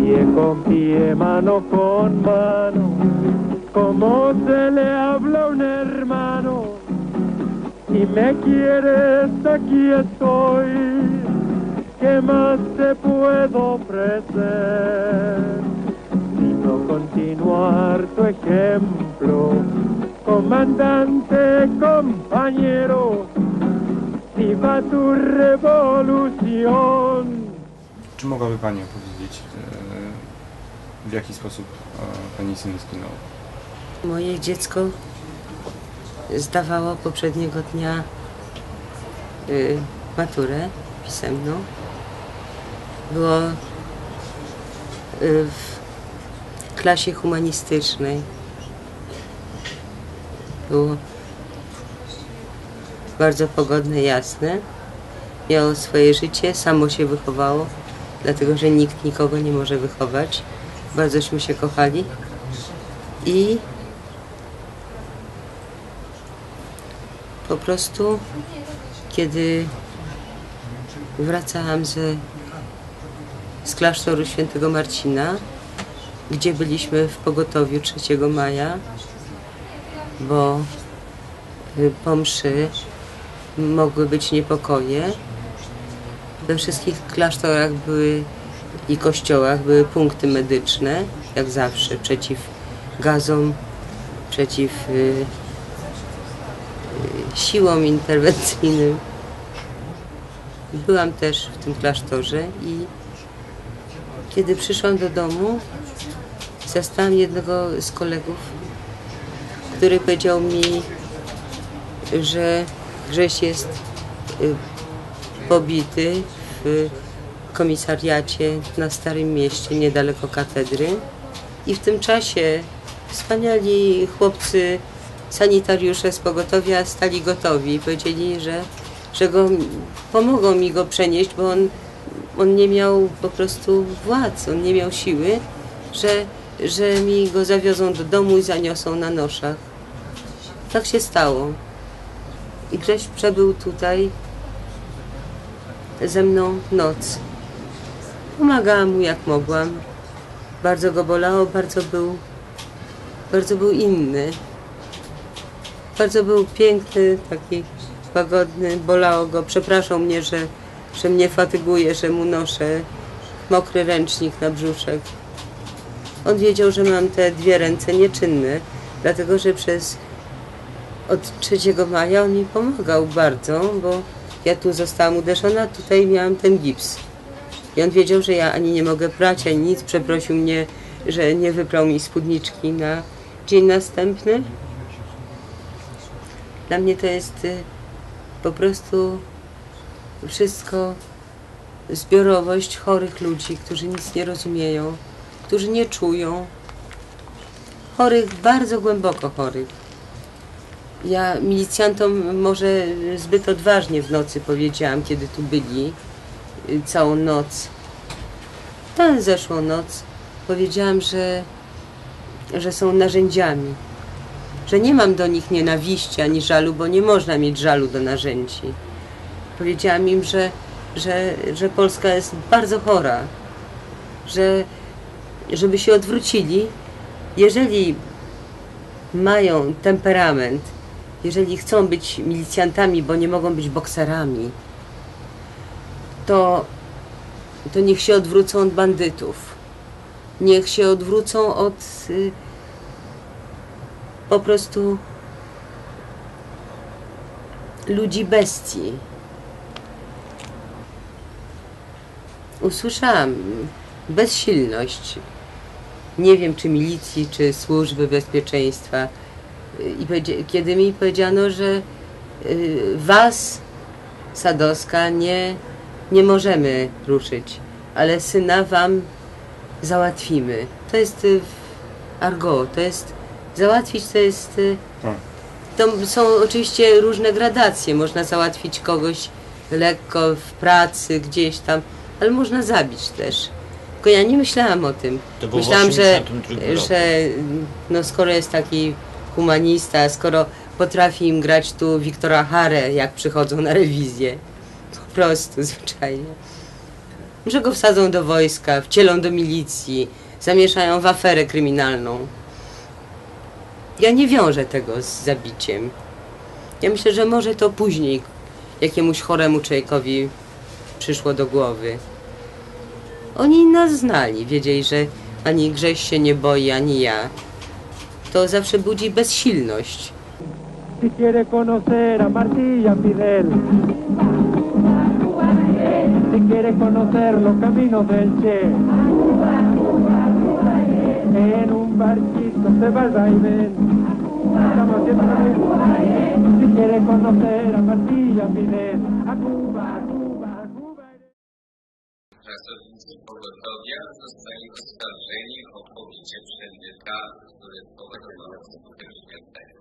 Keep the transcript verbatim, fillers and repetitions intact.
pie con pie, mano con mano, como se le habla a un hermano. Si me quieres, aquí estoy, ¿qué más te puedo ofrecer? Sino continuar tu ejemplo, comandante, compañero, si va tu rewolucjon. Czy mogłaby Pani opowiedzieć, w jaki sposób Pani syn zginął? Moje dziecko zdawało poprzedniego dnia y, maturę pisemną. Było y, w klasie humanistycznej. Było bardzo pogodne, jasne. Miało swoje życie, samo się wychowało, dlatego że nikt nikogo nie może wychować. Bardzośmy się kochali. I po prostu, kiedy wracałam ze, z klasztoru świętego Marcina, gdzie byliśmy w pogotowiu trzeciego maja, bo po mszy mogły być niepokoje. We wszystkich klasztorach były i kościołach były punkty medyczne, jak zawsze, przeciw gazom, przeciw y, y, siłom interwencyjnym. Byłam też w tym klasztorze i kiedy przyszłam do domu, zastałam jednego z kolegów, który powiedział mi, że Grześ jest y, pobity w komisariacie na Starym Mieście, niedaleko katedry. I w tym czasie wspaniali chłopcy, sanitariusze z pogotowia stali gotowi i powiedzieli, że, że go, pomogą mi go przenieść, bo on, on nie miał po prostu władz, on nie miał siły, że, że mi go zawiozą do domu i zaniosą na noszach. Tak się stało. I Grześ przebył tutaj ze mną noc. Pomagałam mu jak mogłam. Bardzo go bolało, bardzo był, bardzo był inny. Bardzo był piękny, taki łagodny, bolało go. Przepraszał mnie, że, że mnie fatyguje, że mu noszę mokry ręcznik na brzuszek. On wiedział, że mam te dwie ręce nieczynne, dlatego że przez od trzeciego maja on mi pomagał bardzo, bo ja tu zostałam uderzona, tutaj miałam ten gips. I on wiedział, że ja ani nie mogę prać, ani nic. Przeprosił mnie, że nie wyprał mi spódniczki na dzień następny. Dla mnie to jest y, po prostu wszystko zbiorowość chorych ludzi, którzy nic nie rozumieją, którzy nie czują. Chorych, bardzo głęboko chorych. Ja milicjantom może zbyt odważnie w nocy powiedziałam, kiedy tu byli, y, całą noc. Tę zeszłą noc powiedziałam, że, że są narzędziami. Że nie mam do nich nienawiści ani żalu, bo nie można mieć żalu do narzędzi. Powiedziałam im, że, że, że Polska jest bardzo chora, że żeby się odwrócili, jeżeli mają temperament, jeżeli chcą być milicjantami, bo nie mogą być bokserami, to, to niech się odwrócą od bandytów. Niech się odwrócą od y, po prostu ludzi bestii. Usłyszałam bezsilność, nie wiem czy milicji, czy służby bezpieczeństwa. I kiedy mi powiedziano, że y, was, Sadowska, nie, nie możemy ruszyć, ale syna wam załatwimy. To jest y, argot, to jest załatwić, to jest y, to są oczywiście różne gradacje. Można załatwić kogoś lekko w pracy, gdzieś tam, ale można zabić też. Tylko ja nie myślałam o tym. Myślałam, że, że no, skoro jest taki humanista, skoro potrafi im grać tu Wiktora Harę, jak przychodzą na rewizję. Po prostu, zwyczajnie. że go wsadzą do wojska, wcielą do milicji, zamieszają w aferę kryminalną. Ja nie wiążę tego z zabiciem. Ja myślę, że może to później jakiemuś choremu człowiekowi przyszło do głowy. Oni nas znali, wiedzieli, że ani Grześ się nie boi, ani ja. To zawsze budzi bezsilność. Si quiere conocer a Martí y a Fidel, si quiere conocer los caminos del Che, en un barquito se va el vaivén. Estamos haciendo lo mismo. Si quiere conocer a Martí y a Fidel, a Cuba, a Cuba, a Cuba. Pracownicy pogotowia zostali oskarżeni o pobicie człowieka, który powodował skutek śmiertelny.